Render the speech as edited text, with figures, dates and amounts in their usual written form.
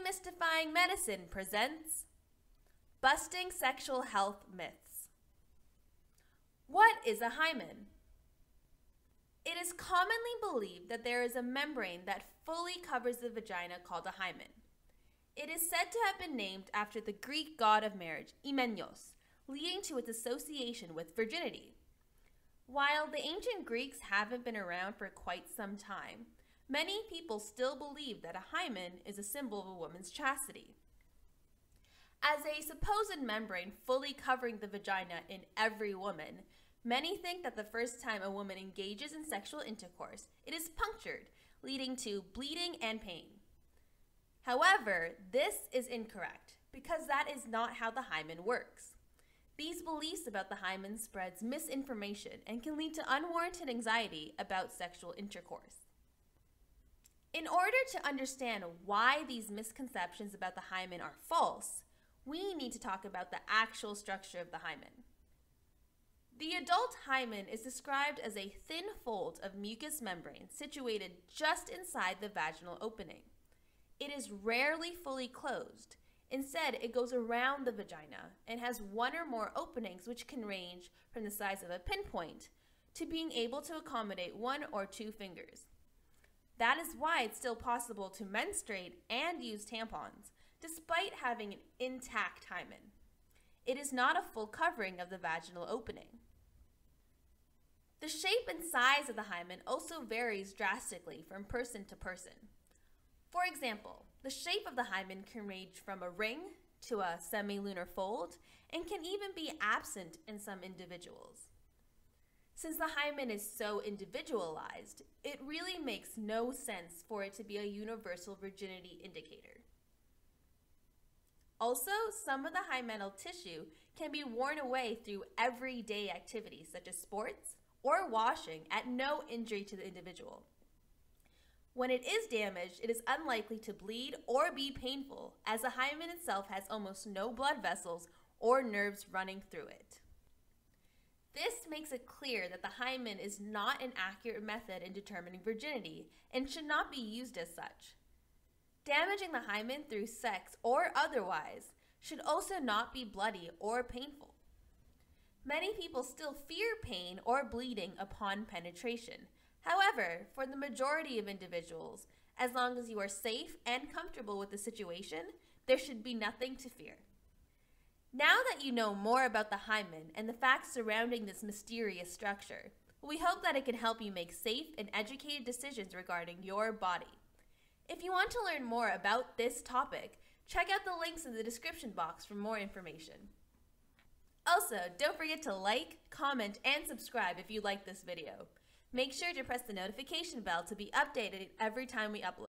Demystifying Medicine presents Busting Sexual Health Myths. What is a hymen? It is commonly believed that there is a membrane that fully covers the vagina called a hymen. It is said to have been named after the Greek god of marriage, Hymenos, leading to its association with virginity. While the ancient Greeks haven't been around for quite some time, many people still believe that a hymen is a symbol of a woman's chastity. As a supposed membrane fully covering the vagina in every woman, many think that the first time a woman engages in sexual intercourse, it is punctured, leading to bleeding and pain. However, this is incorrect because that is not how the hymen works. These beliefs about the hymen spreads misinformation and can lead to unwarranted anxiety about sexual intercourse. In order to understand why these misconceptions about the hymen are false, we need to talk about the actual structure of the hymen. The adult hymen is described as a thin fold of mucous membrane situated just inside the vaginal opening. It is rarely fully closed. Instead, it goes around the vagina and has one or more openings which can range from the size of a pinpoint to being able to accommodate 1 or 2 fingers. That is why it's still possible to menstruate and use tampons, despite having an intact hymen. It is not a full covering of the vaginal opening. The shape and size of the hymen also varies drastically from person to person. For example, the shape of the hymen can range from a ring to a semilunar fold and can even be absent in some individuals. Since the hymen is so individualized, it really makes no sense for it to be a universal virginity indicator. Also, some of the hymenal tissue can be worn away through everyday activities such as sports or washing at no injury to the individual. When it is damaged, it is unlikely to bleed or be painful, as the hymen itself has almost no blood vessels or nerves running through it. This makes it clear that the hymen is not an accurate method in determining virginity and should not be used as such. Damaging the hymen through sex or otherwise should also not be bloody or painful. Many people still fear pain or bleeding upon penetration. However, for the majority of individuals, as long as you are safe and comfortable with the situation, there should be nothing to fear. Now that you know more about the hymen and the facts surrounding this mysterious structure, we hope that it can help you make safe and educated decisions regarding your body. If you want to learn more about this topic, check out the links in the description box for more information. Also, don't forget to like, comment, and subscribe if you like this video. Make sure to press the notification bell to be updated every time we upload.